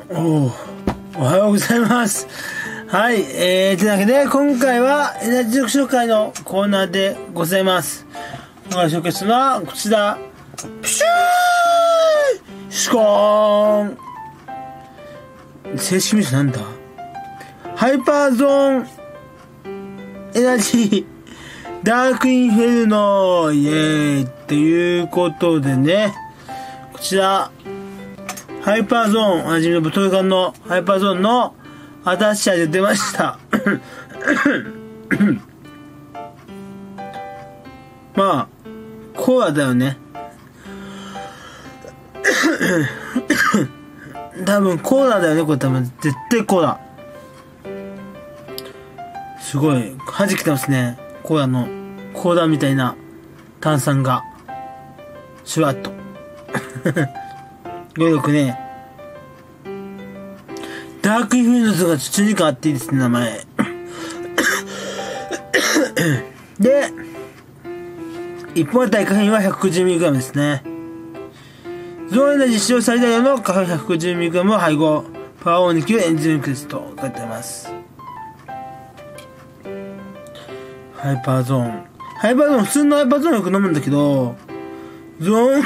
おはようございます。はい、というわけで今回はエナジー食紹介のコーナーでございます。今回紹介するのはこちら、プシューシュコーン、正式名称なんだ、ハイパーゾーンエナジーダークインフェルノイエーイっていうことでね、こちらハイパーゾーン、おなじみのボトル缶のハイパーゾーンの新しい味が出ましたまあコーラだよね多分コーラだよね、これ多分絶対コーラ。すごい弾けてますね、コーラみたいな炭酸がシュワッとよくね、ダークインフェルノスが中に変わっていいですね、名前で1本あたり花粉は 150mg ですね。ゾーンエナジー使用最大量の花粉 150mg を配合、パワーオン2級エンジンクリスト書いてあります。ハイパーゾーン、普通のハイパーゾーンよく飲むんだけど、ゾーン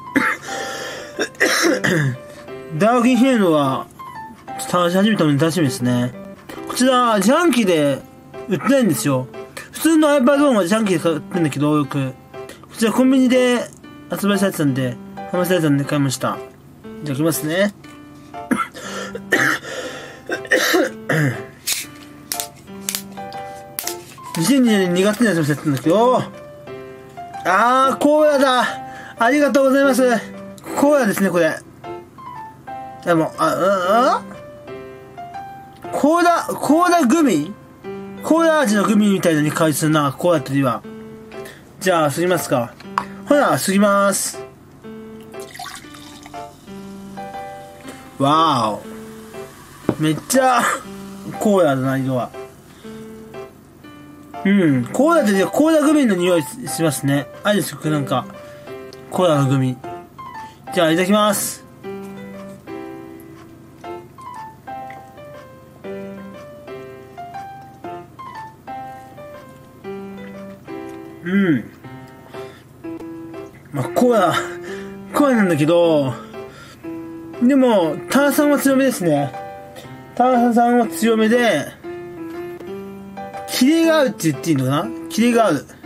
ダークインフェルノは試し始めたのに楽しみですね。こちら自販機で売ってないんですよ。普通のハイパーゾーンは自販機で買ってるんだけど、よくこちらコンビニで発売されてたんで、販売されてたんで買いました。じゃあいきますね2020年2月に発売されてたんだけど、コーラだ、ありがとうございます。コーラですね、これ。でもコーラグミ、コーラ味のグミみたいなに香りするな、コーラっていうよりは。じゃあすぎますか。ほらすぎます。わーお、めっちゃコーラだな、色は。コーラってコーラグミの匂いしますね。あれですよ、なんかコーラのグミ。じゃあいただきます。まあコーラなんだけど、でも炭酸は強めですね。炭酸は強めでキレがあるって言っていいのかな、キレがある。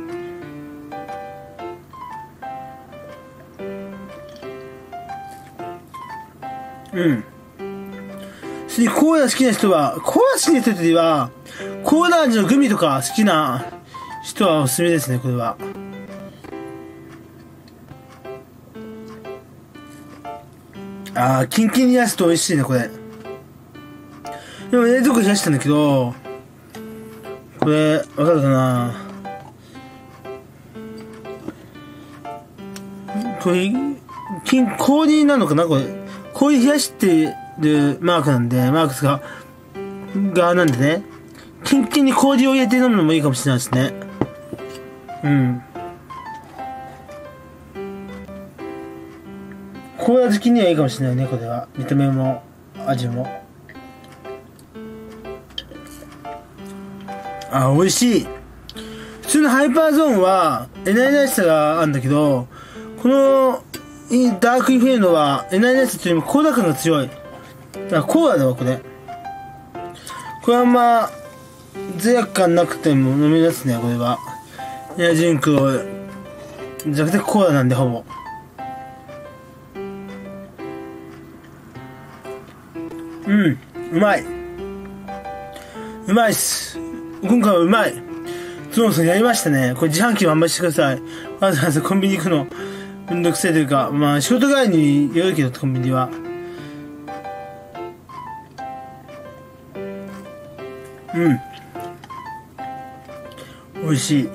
それにコーラ好きな人は、コーラ好きな人というよりはコーラ味のグミとか好きな人はおすすめですね、これは。キンキンに冷やすと美味しいね、これ。でも冷蔵庫冷やしたんだけど、これわかるかな、これ氷なのかな、これ氷冷やしてるマークなんで、マークが側なんでね、キンキンに氷を入れて飲むのもいいかもしれないですね。コーラ好きにはいいかもしれないね、これは。見た目も味も。美味しい。普通のハイパーゾーンはエナジーらしさがあるんだけど、このダークインフェルノはエナジーらしさというよりもコーラ感が強い。だからコーラだわ、これ。これはまあ罪悪感なくても飲めますね、これは。エナジードリンクをじゃなくてコーラなんで、ほぼ。うまい。うまいっす。今回はうまい。ゾウさんやりましたね。これ自販機もあんまりしてください。わざわざコンビニ行くのめんどくせえというか、まあ仕事帰りによるけど、コンビニは。美味しい。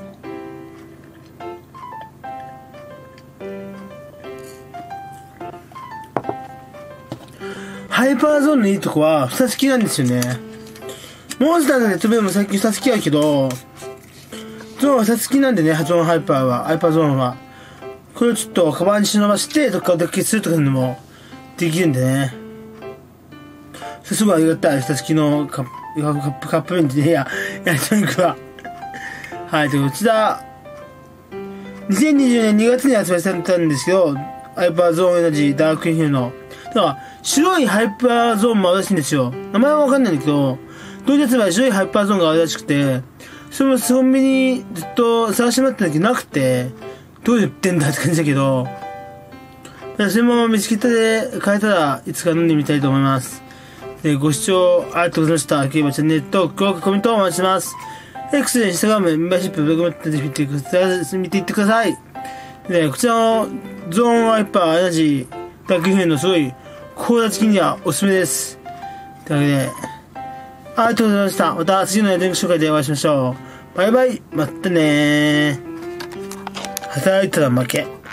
ハイパーゾーンのいいとこは蓋付きなんですよね。モンスターのネットベルも最近蓋付きあるけど、ゾーンは蓋付きなんでね、ハイパーゾーンは。これをちょっとカバンに忍ばして、どっかを脱出するとかいうのもできるんでね。 すごいありがたい。下付きのカップ麺ってね、やりとにかくは。はい、というこちら、2020年2月に発売されたんですけど、ハイパーゾーンエナジーダークインフィルの。だから、白いハイパーゾーンもあるらしいんですよ。名前はわかんないんだけど、同時発売白いハイパーゾーンがあるらしくて、それもコンビニずっと探してもらった時なくて、どう言ってんだって感じだけど、それも見つけたで買えたらいつか飲んでみたいと思います。ご視聴ありがとうございました。ければチャンネルと高評価、コメントをお待ちしてます。X でインスタグラム、メンバーシップ、ブログもぜひ見ていってください。で、こちらのゾーンワイパーエナジーダークインフィルのすごいコーラチキンにはおすすめです。というわけで、ありがとうございました。また次のエンディング紹介でお会いしましょう。バイバイ。またねー。働いたら負け。